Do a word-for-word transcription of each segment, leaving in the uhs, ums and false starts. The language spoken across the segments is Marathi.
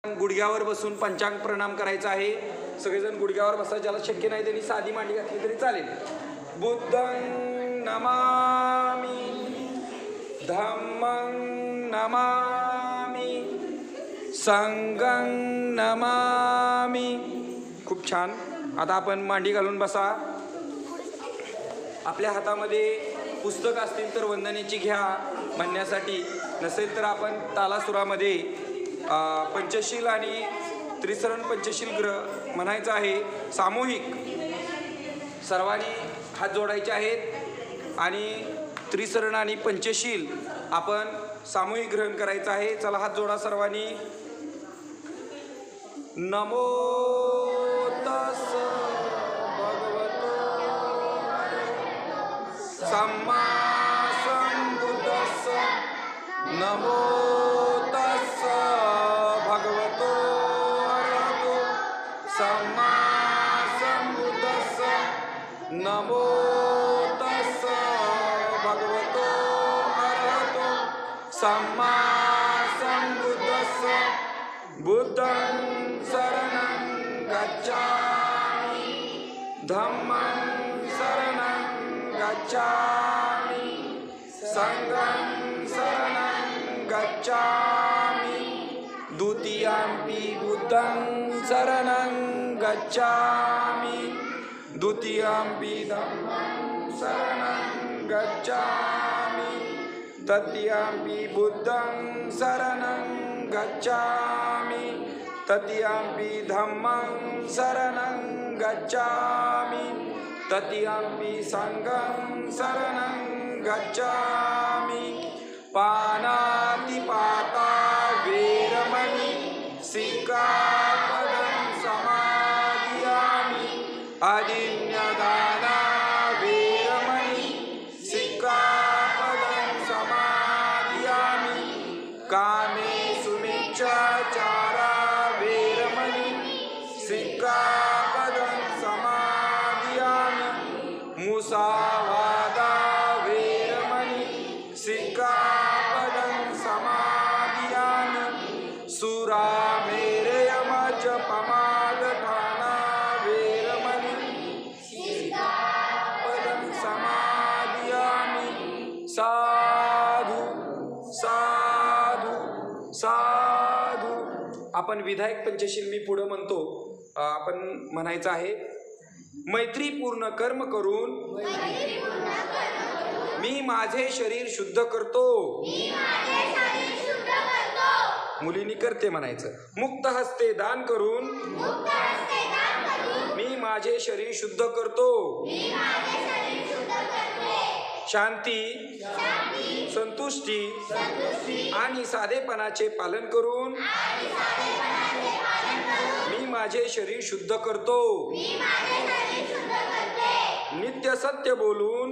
गुडघ्यावर बसून पंचांग प्रणाम करायचा आहे। सगळेजण गुडघ्यावर बसा, ज्याला शक्य नाही त्यांनी साधी मांडी घातली तरी चालेल। बुद्धं नमामि, धम्मं नमामि, संघं नमामि। खूप छान। आता आपण मांडी घालून बसा। आपल्या हातामध्ये पुस्तक असतील तर वंदनेची घ्या म्हणण्यासाठी, नसेल तर आपण तालासुरामध्ये पंचशील आणि त्रिसरण पंचशील ग्रह म्हणायचं आहे। सामूहिक सर्वांनी हात जोडायचे आहेत आणि त्रिसरण आणि पंचशील आपण सामूहिक ग्रहण करायचं आहे। चला हात जोडा सर्वांनी। नमो तस् भगवतो सम्मा सम्बुद्धस्स। नमो तस् भगवतो अरहतो सम्मा सम्बुद्धस्स। नमो तस् भगवतो अरहतो सम्मा सम्बुद्धस्स। बुद्धं शरणं गच्छामि, धम्मं शरणं गच्छामि, संघं शरणं गच्छामि, द्वितीयंपि बुद्धं शरणं गच्छामि, द्वितीयंपि धम्मं शरणं गच्छामि, तृतीयंपि बुद्धं शरणं गच्छामि, तृतीयंपि धम्मं शरणं गच्छामि, तृतीयंपि संघं शरणं गच्छामि। पानातिपाता वेरमणि सिक्खापदं समादियामि। अदिन्यदाना वेरमणि सिक्खापदं समादियामि। कामेषु मिच्छाचारा वेरमणि सिक्खापदं समादियामि। मुसावादा वेरमणि सिक्खापदं समादियामि। सुरामेरयमजपमादठाना वेरमणि सिक्खापदं समादियामि। साधु साधु साधु। आपण विधायक पंचशील मी पुढे म्हणतो, आपण म्हणायचं आहे। मैत्रीपूर्ण कर्म करून मी माझे शरीर शुद्ध करतो। मुलींनी करते म्हणायचं। मुक्त हस्ते दान करून मी माझे शरीर शुद्ध करतो। शांती, संतुष्टी आणि साधेपणाचे पालन करून मी माझे शरीर शुद्ध करतो। नित्य सत्य बोलून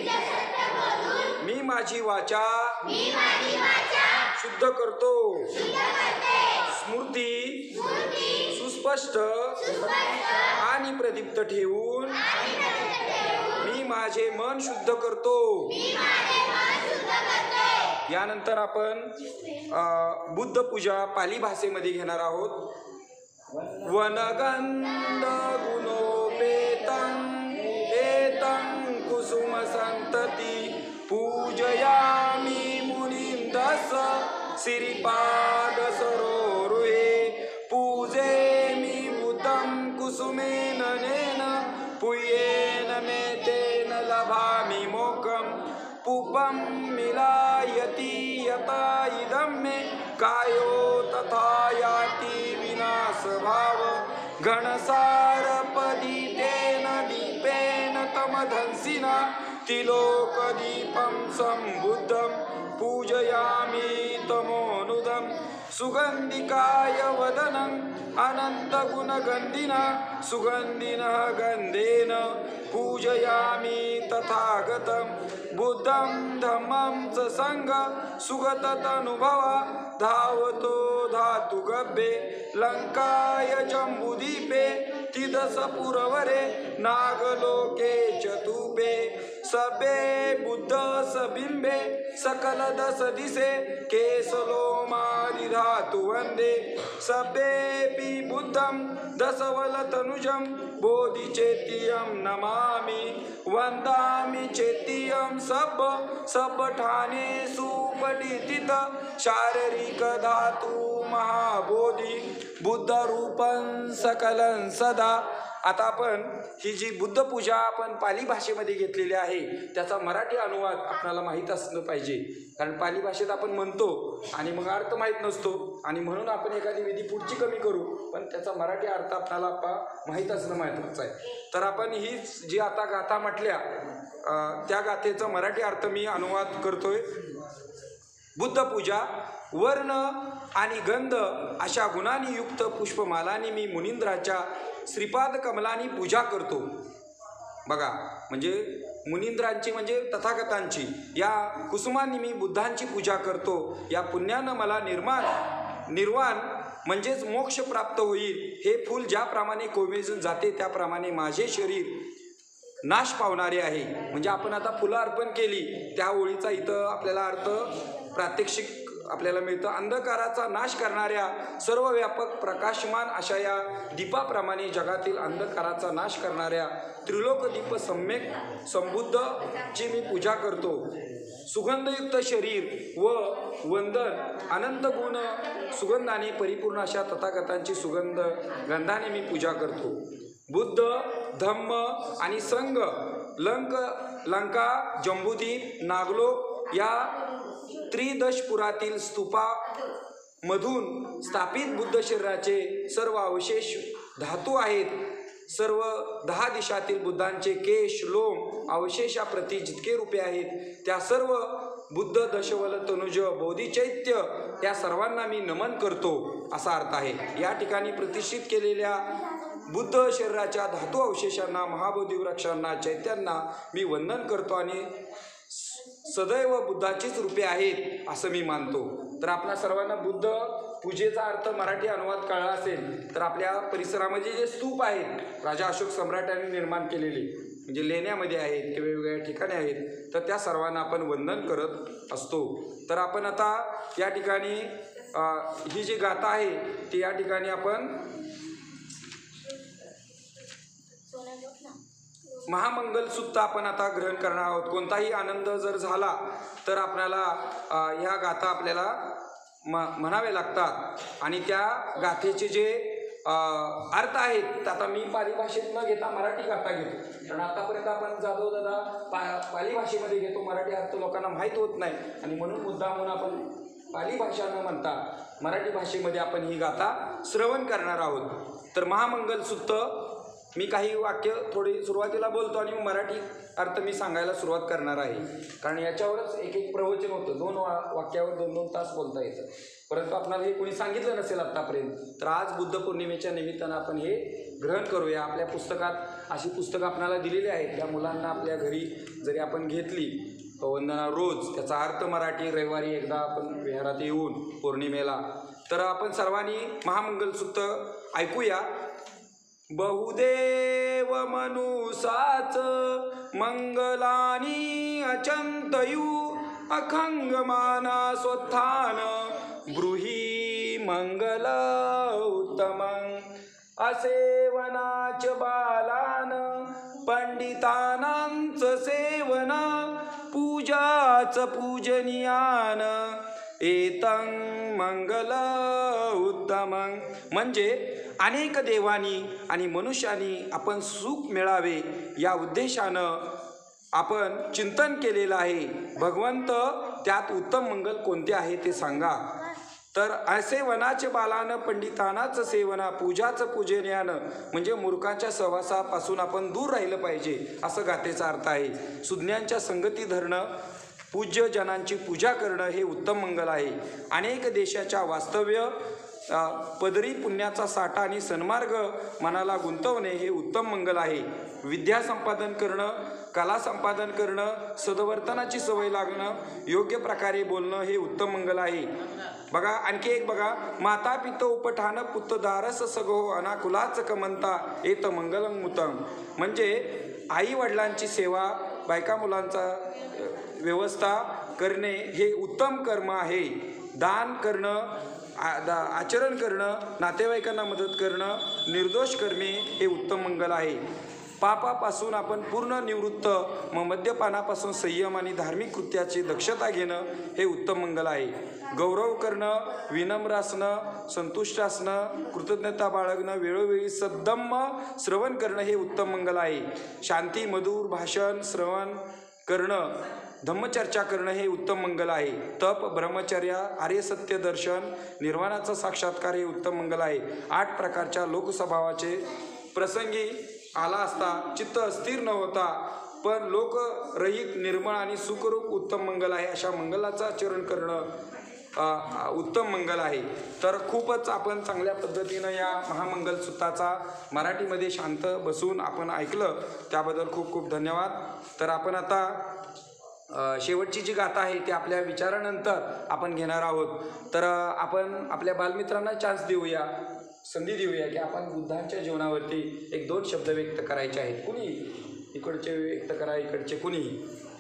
मी माझी वाचा शुद्ध करतो। स्मृती सुस्पष्ट आणि प्रदीप्त ठेवून मी माझे मन शुद्ध करतो। यानंतर आपण बुद्ध पूजा पाली भाषेमध्ये घेणार आहोत। वनगंध गुणोपेतं एतं कुसुम संतति पूजयामि मुनिं दश श्रीपाद सरोरुहे। पूजेमि बुद्धं कुसुमेन नेन पुयेन मे तेन लभामि मोक्षं। पुपं मिलायति यथा इदं मे कायो तथा याति विनाशभाव। घनसारपदितेन दीपेन तमधंसिना तिलोकदीपं सम्बुद्धं पूजयामि तमोनुदं। सुगन्धिकाय वदनं अनन्तगुणगन्धिना सुगन्धिनः गन्धेन पूजयामि तथागतं। बुद्धं धम्मं च संघं सुगततनुभव धावतो धातुगभ्ये लंकाय जम्बुदीपे तिदसपुरवरे नागलोके चतुपे। स सबे बुद्ध सबिंबे सकल दस दिसे केसलो मारी धातु वंदे सबेपि बुद्धं दसवल तनुजं बोधि चेतियं नमामि वंदामि चेतियं सब सब ठाणे सुपठित शारीरिक धातु महाबोधी बुद्ध रूपं सकलं सदा। आता आपण ही जी बुद्ध पूजा आपण पाली भाषेमध्ये घेतलेली आहे त्याचा मराठी अनुवाद आपल्याला माहीत असलं पाहिजे, कारण पाली भाषेत आपण म्हणतो आणि मग अर्थ माहीत नसतो आणि म्हणून आपण एखादी विधी पुढची कमी करू, पण त्याचा मराठी अर्थ आपल्याला माहीत असणं महत्त्वाचं आहे। तर आपण ही जी आता गाथा म्हटल्या त्या गाथेचा मराठी अर्थ मी अनुवाद करतोय। बुद्ध पूजा वर्ण आणि गंध अशा गुणांनी युक्त पुष्पमालांनी मी मुनींद्राच्या श्रीपाद कमलांनी पूजा करतो। बघा, म्हणजे मुनींद्रांची म्हणजे तथागतांची या कुसुमांनी मी बुद्धांची पूजा करतो। या पुण्यानं मला निर्माण निर्वाण म्हणजेच मोक्ष प्राप्त होईल। हे फूल ज्याप्रमाणे कोमेजून जाते त्याप्रमाणे माझे शरीर नाश पावणारे आहे। म्हणजे आपण आता फुलं अर्पण केली त्या ओळीचा इथं आपल्याला अर्थ प्रात्यक्षिक आपल्याला मिळतं। अंधकाराचा नाश करणाऱ्या सर्व व्यापक प्रकाशमान अशा या दीपाप्रमाणे जगातील अंधकाराचा नाश करणाऱ्या त्रिलोक दीप सम्यक संबुद्धची मी पूजा करतो। सुगंधयुक्त शरीर व वंदन अनंत गुण सुगंधाने परिपूर्ण अशा तथागतांची सुगंध गंधाने मी पूजा करतो। बुद्ध धम्म आणि संघ लंक लंका जंबूद्वीप नागलो या त्रिदशपुरातील स्तूपामधून स्थापित बुद्ध शरीराचे सर्व अवशेष धातू आहेत। सर्व दहा दिशातील बुद्धांचे केश लोम अवशेषाप्रती जितके रूपे आहेत त्या सर्व बुद्ध दशवल तनुज बोधिचैत्य या सर्वांना मी नमन करतो असा अर्थ आहे। या ठिकाणी प्रतिष्ठित केलेल्या बुद्ध शरीराच्या धातू अवशेषांना महाबोधी वृक्षांना चैत्यांना मी वंदन करतो आणि सदैव बुद्धाचीच रूपे आहेत असं मी मानतो। तर आपल्या सर्वांना बुद्ध पूजेचा अर्थ मराठी अनुवाद कळला असेल तर आपल्या परिसरामध्ये जे स्तूप आहेत राजा अशोक सम्राटांनी निर्माण केलेले म्हणजे लेण्यामध्ये आहेत किंवा वेगवेगळ्या ठिकाणी आहेत तर त्या सर्वांना आपण वंदन करत असतो। तर आपण आता या ठिकाणी ही जी गाथा आहे ती या ठिकाणी आपण महामंगल सुत्त आपण आता ग्रहण करणार आहोत। कोणताही आनंद जर झाला तर आपल्याला ह्या गाथा आपल्याला म म्हणावे लागतात आणि त्या गाथेचे जे अर्थ आहेत आता मी पाली भाषेत न घेता मराठी गाथा घेतो, कारण आतापर्यंत आपण जाधव दादा पा पाली भाषेमध्ये घेतो, मराठी अर्थ लोकांना माहीत होत नाही आणि म्हणून मुद्दा म्हणून आपण पाली भाषा न म्हणता मराठी भाषेमध्ये आपण ही गाथा श्रवण करणार आहोत। तर महामंगल सुत्त मी काही वाक्य थोडी सुरुवातीला बोलतो आणि मराठी अर्थ मी सांगायला सुरुवात करणार आहे, कारण याच्यावरच एक एक प्रवचन होतं, दोन वा वाक्यावर दोन दोन तास बोलता येतं, परंतु आपल्याला हे कोणी सांगितलं नसेल आत्तापर्यंत। तर आज बुद्ध पौर्णिमेच्या निमित्तानं आपण हे ग्रहण करूया। आपल्या पुस्तकात अशी पुस्तकं आपल्याला दिलेली आहेत, त्या मुलांना आपल्या घरी जरी आपण घेतली वंदना रोज त्याचा अर्थ मराठी रविवारी एकदा आपण विहारात येऊन पौर्णिमेला तर आपण सर्वांनी महामंगल सुत्त ऐकूया। बहुदेव मनुसाच मंगलानी अचंतयू अखंगमाना स्वत्थान ब्रूही मंगल उत्तमं असेवनाच बालान पंडितानांच सेवना पूजाच पूजनीयान एतं मंगल उत्तमं म्हणजे अनेक देवांनी आणि मनुष्यांनी आपण सुख मिळावे या उद्देशानं आपण चिंतन केलेलं आहे। भगवंत त्यात उत्तम मंगल कोणते आहे ते सांगा। तर असे वनाचे बालानं पंडितानाच सेवना पूजाचं पूजन्यानं म्हणजे मूर्खांच्या सहवासापासून आपण दूर राहिलं पाहिजे असं गाथेचा अर्थ आहे। सुज्ञांच्या संगती धरणं पूज्य जनांची पूजा करणं हे उत्तम मंगल आहे। अनेक देशाच्या वास्तव्य पदरी पुण्याचा साठा आणि सन्मार्ग मनाला गुंतवणे हे उत्तम मंगल आहे। विद्या संपादन करणं कला संपादन करणं सद्वर्तनाची सवय लागणं योग्य प्रकारे बोलणं हे उत्तम मंगल आहे। बघा आणखी एक बघा माता पित उपठान पुत्र दारस सगो अनाकुलाच कमंता एत मंगलम उत्तम म्हणजे आई वडिलांची सेवा बायका मुलांचा अ, व्यवस्था करणे हे उत्तम कर्म आहे. दान करणं, आ दा आचरण करणं, नातेवाईकांना मदत करणं, निर्दोष कर्मे हे उत्तम मंगल आहे. पापापासून आपण पूर्ण निवृत्त, मग मद्यपानापासून संयम आणि धार्मिक कृत्याची दक्षता घेणं हे उत्तम मंगल आहे. गौरव करणं, विनम्र असणं, संतुष्ट असणं, कृतज्ञता बाळगणं, वेळोवेळी सद्धम्म श्रवण करणं हे उत्तम मंगल आहे. शांती, मधुर भाषण श्रवण करणं, धम्मचर्चा करणं हे उत्तम मंगल आहे. तप, ब्रह्मचर्य, आर्य सत्य दर्शन, निर्वाणाचा साक्षात्कार हे उत्तम मंगल आहे. आठ प्रकारच्या लोकस्वभावाचे प्रसंगी आला असता चित्त अस्थिर न होता पण लोकरहित, निर्मळ आणि सुखरूप उत्तम मंगल आहे. अशा मंगलाचं आचरण करणं अ, उत्तम मंगल आहे. तर खूपच आपण चांगल्या पद्धतीनं या महामंगल सूत्राचा मराठीमध्ये शांत बसून आपण ऐकलं, त्याबद्दल खूप खूप धन्यवाद. तर आपण आता अ, शेवटची जी गाथा आहे ती आपल्या विचारानंतर आपण घेणार आहोत. तर अ, आपण आपल्या बालमित्रांना चान्स देऊया, संधी देऊया की आपण बुद्धांच्या जीवनावरती एक दोन शब्द व्यक्त करायचे आहेत. कुणी इकडचे व्यक्त करा, इकडचे कुणीही.